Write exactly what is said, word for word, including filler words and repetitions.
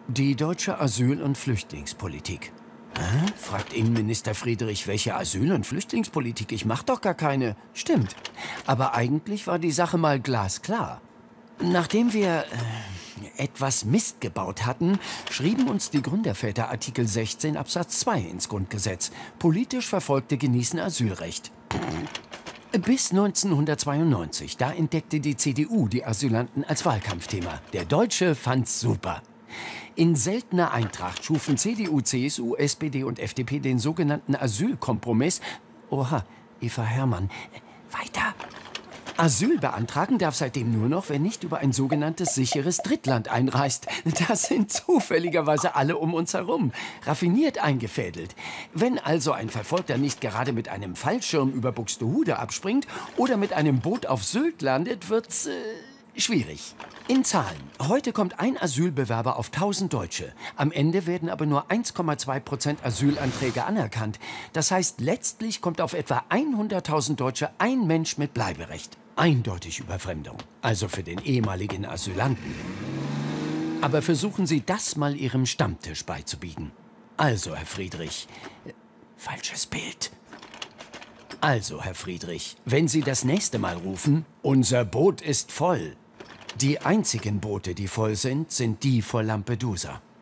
Die deutsche Asyl- und Flüchtlingspolitik. Hä? Fragt Innenminister Friedrich, welche Asyl- und Flüchtlingspolitik? Ich mach doch gar keine. Stimmt. Aber eigentlich war die Sache mal glasklar. Nachdem wir äh, etwas Mist gebaut hatten, schrieben uns die Gründerväter Artikel sechzehn Absatz zwei ins Grundgesetz. Politisch Verfolgte genießen Asylrecht. Bis neunzehnhundertzweiundneunzig, da entdeckte die C D U die Asylanten als Wahlkampfthema. Der Deutsche fand's super. In seltener Eintracht schufen C D U, C S U, S P D und F D P den sogenannten Asylkompromiss. Oha, Eva Herrmann. Weiter. Asyl beantragen darf seitdem nur noch, wer nicht über ein sogenanntes sicheres Drittland einreist. Das sind zufälligerweise alle um uns herum. Raffiniert eingefädelt. Wenn also ein Verfolgter nicht gerade mit einem Fallschirm über Buxtehude abspringt oder mit einem Boot auf Sylt landet, wird's äh, schwierig. In Zahlen. Heute kommt ein Asylbewerber auf tausend Deutsche. Am Ende werden aber nur eins Komma zwei Prozent Asylanträge anerkannt. Das heißt, letztlich kommt auf etwa hunderttausend Deutsche ein Mensch mit Bleiberecht. Eindeutig Überfremdung. Also für den ehemaligen Asylanten. Aber versuchen Sie das mal Ihrem Stammtisch beizubiegen. Also, Herr Friedrich. Äh, falsches Bild. Also, Herr Friedrich, wenn Sie das nächste Mal rufen, unser Boot ist voll. Die einzigen Boote, die voll sind, sind die vor Lampedusa.